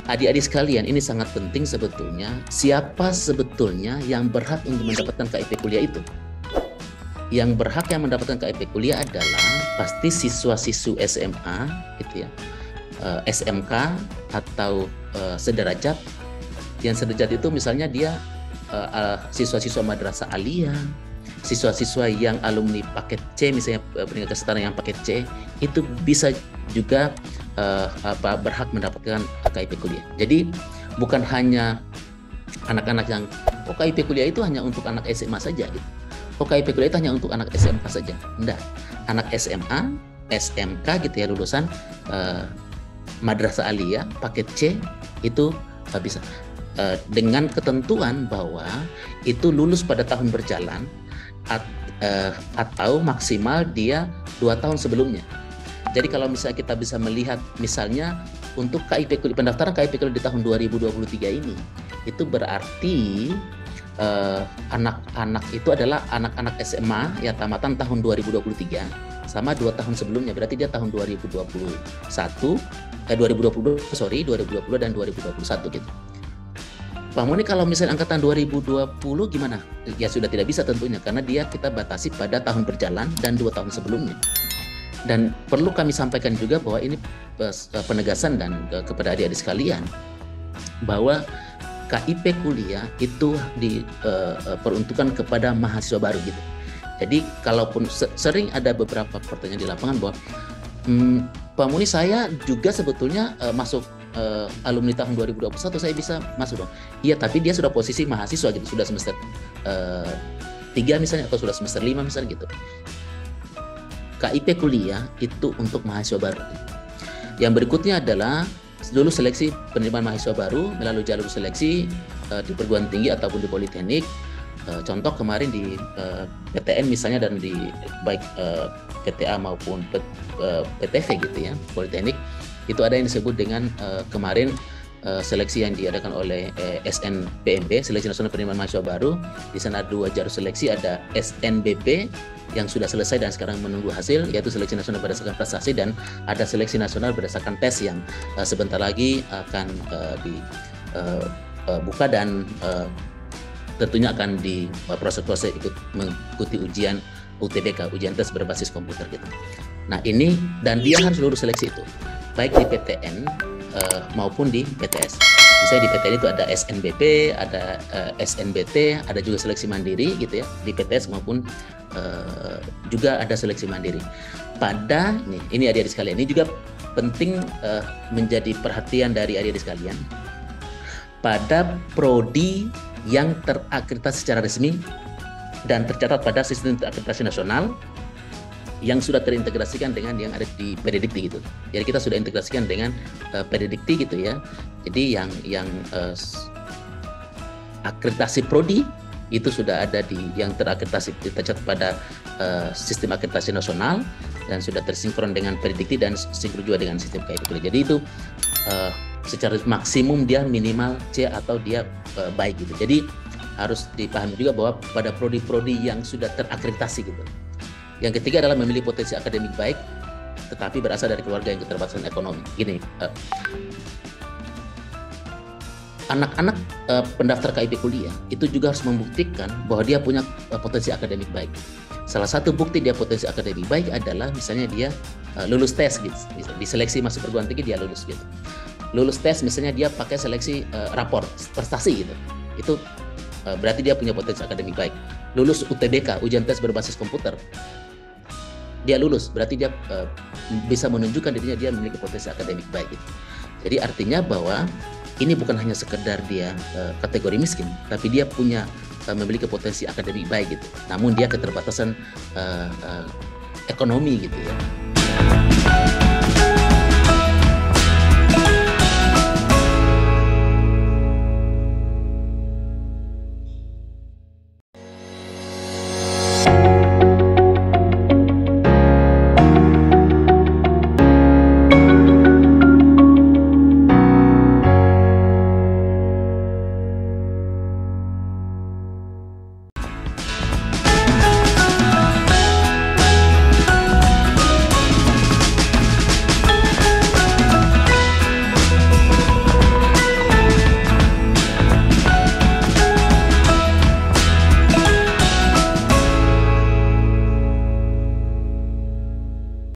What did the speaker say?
adik-adik sekalian, ini sangat penting sebetulnya. Siapa sebetulnya yang berhak untuk mendapatkan KIP kuliah itu? Yang berhak yang mendapatkan KIP kuliah adalah pasti siswa-siswi SMA, gitu ya, SMK atau sederajat. Yang sederajat itu misalnya dia siswa-siswa madrasah aliyah, siswa-siswa yang alumni paket C, misalnya pendidikan kesetara yang paket C, itu bisa juga berhak mendapatkan KIP kuliah. Jadi bukan hanya anak-anak yang KIP kuliah itu hanya untuk anak SMA saja gitu. KIP kuliah itu hanya untuk anak SMK saja. Enggak. Anak SMA, SMK gitu ya, lulusan madrasah aliyah paket C itu bisa dengan ketentuan bahwa itu lulus pada tahun berjalan atau maksimal dia 2 tahun sebelumnya. Jadi kalau misalnya kita bisa melihat misalnya untuk KIP kuliah, pendaftaran KIP kuliah di tahun 2023 ini, itu berarti anak-anak itu adalah anak-anak SMA ya tamatan tahun 2023 sama 2 tahun sebelumnya, berarti dia tahun 2020 dan 2021 gitu. Pak Moni, kalau misalnya angkatan 2020 gimana? Ya sudah tidak bisa tentunya, karena kita batasi pada tahun berjalan dan 2 tahun sebelumnya. Dan perlu kami sampaikan juga bahwa ini penegasan dan kepada adik-adik sekalian bahwa KIP kuliah itu diperuntukkan kepada mahasiswa baru gitu. Jadi kalaupun sering ada beberapa pertanyaan di lapangan bahwa Pak Muni, saya juga sebetulnya masuk alumni tahun 2021, saya bisa masuk dong. Iya, tapi dia sudah posisi mahasiswa gitu, sudah semester 3 misalnya atau sudah semester 5 misalnya gitu. KIP kuliah itu untuk mahasiswa baru. Yang berikutnya adalah dulu seleksi penerimaan mahasiswa baru melalui jalur seleksi di perguruan tinggi ataupun di politeknik. Contoh kemarin di PTN misalnya dan di baik PTA maupun PTV gitu ya, politeknik, itu ada yang disebut dengan kemarin seleksi yang diadakan oleh SNPMB, Seleksi Nasional Penerimaan Mahasiswa Baru. Di sana ada 2 jalur seleksi, ada SNBP yang sudah selesai dan sekarang menunggu hasil, yaitu seleksi nasional berdasarkan prestasi, dan ada seleksi nasional berdasarkan tes yang sebentar lagi akan dibuka dan tentunya akan di proses-proses mengikuti ujian UTBK, ujian tes berbasis komputer gitu. Nah ini, dan dia harus lulus seleksi itu, baik di PTN maupun di PTS. Misalnya di PTN itu ada SNBP, ada SNBT, ada juga seleksi mandiri gitu ya, di PTS maupun juga ada seleksi mandiri. Pada ini adik-adik sekalian, ini juga penting menjadi perhatian dari adik-adik sekalian. Pada prodi yang terakreditasi secara resmi dan tercatat pada sistem akreditasi nasional yang sudah terintegrasikan dengan yang ada di PDDikti gitu. Jadi kita sudah integrasikan dengan PDDikti gitu ya. Jadi yang akreditasi prodi itu sudah ada di yang terakreditasi, tercatat pada sistem akreditasi nasional dan sudah tersinkron dengan PDDikti dan sinkron juga dengan sistem KIP kuliah. Jadi itu secara maksimum dia minimal C atau dia baik gitu. Jadi harus dipahami juga bahwa pada prodi-prodi yang sudah terakreditasi gitu. Yang ketiga adalah memilih potensi akademik baik, tetapi berasal dari keluarga yang keterbatasan ekonomi. Gini, anak-anak pendaftar KIP kuliah itu juga harus membuktikan bahwa dia punya potensi akademik baik. Salah satu bukti dia potensi akademik baik adalah misalnya dia lulus tes gitu, di seleksi masuk perguruan tinggi dia lulus gitu. Lulus tes misalnya dia pakai seleksi rapor prestasi gitu. Itu berarti dia punya potensi akademik baik. Lulus UTBK, ujian tes berbasis komputer, dia lulus, berarti dia bisa menunjukkan dirinya dia memiliki potensi akademik baik gitu. Jadi artinya bahwa ini bukan hanya sekedar dia kategori miskin, tapi dia punya memiliki potensi akademik baik gitu. Namun dia keterbatasan ekonomi gitu ya.